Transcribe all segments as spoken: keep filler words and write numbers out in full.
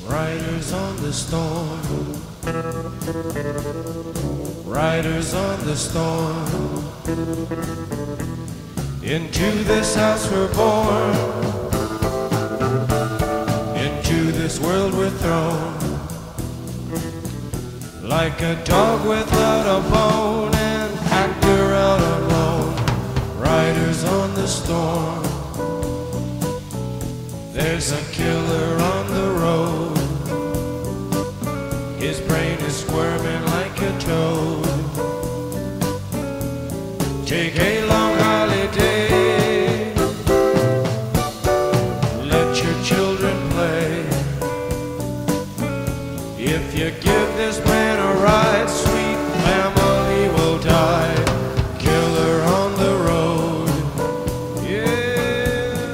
Riders on the storm, riders on the storm. Into this house we're born, into this world we're thrown. Like a dog without a bone, an actor out alone. Riders on the storm. There's a killer on the road. His brain is squirming like a toad. Take a long holiday. Let your children play. If you give this man a ride, sweet family will die. Killer on the road. Yeah.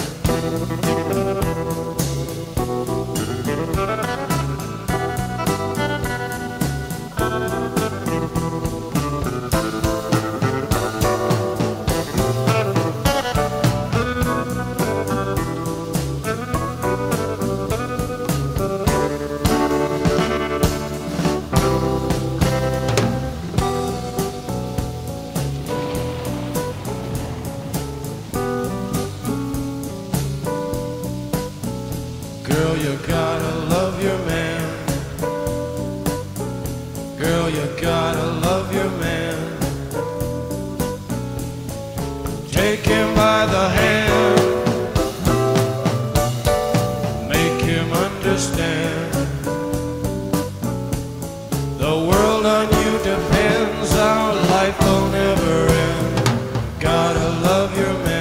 Girl, you gotta love your man. Girl, you gotta love your man. Take him by the hand. Make him understand. The world on you depends. Our life will never end. Gotta love your man.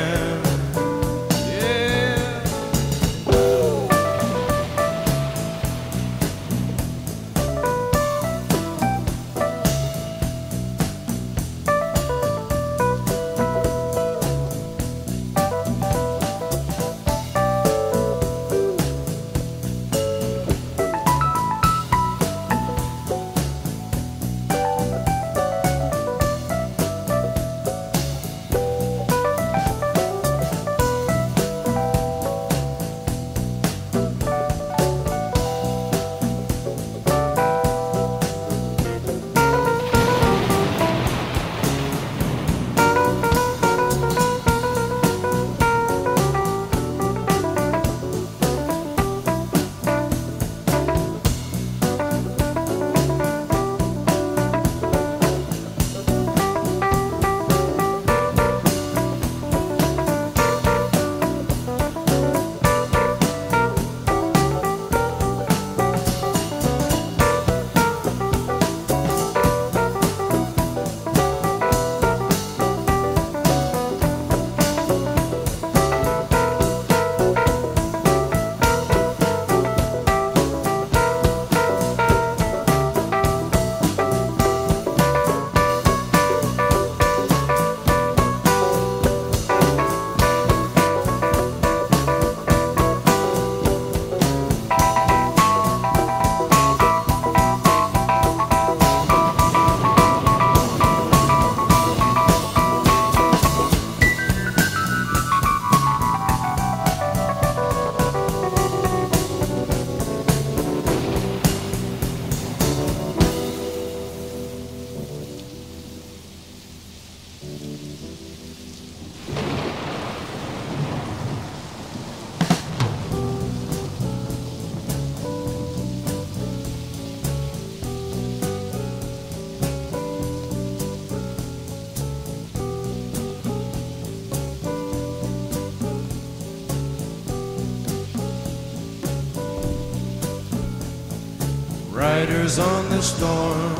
Riders on the storm,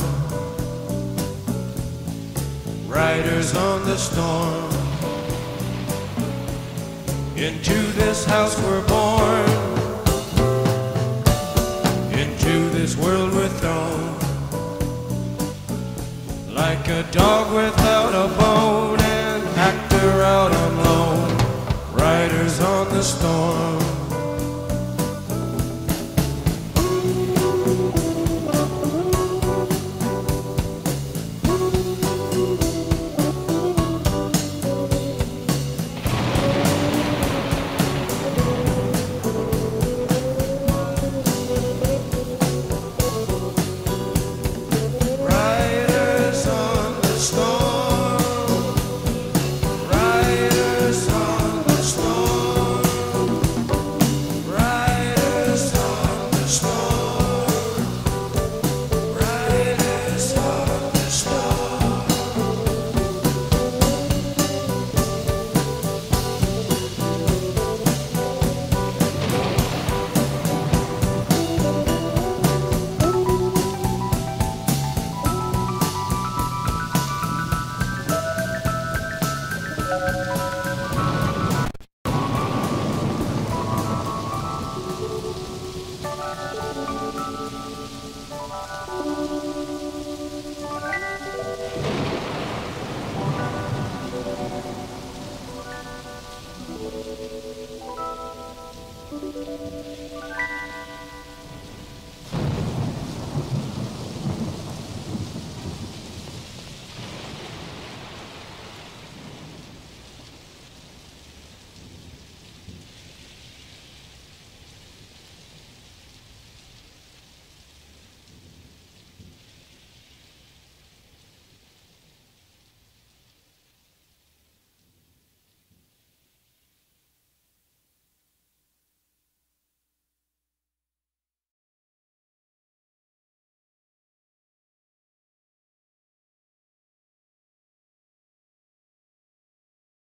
riders on the storm. Into this house we're born, into this world we're thrown. Like a dog with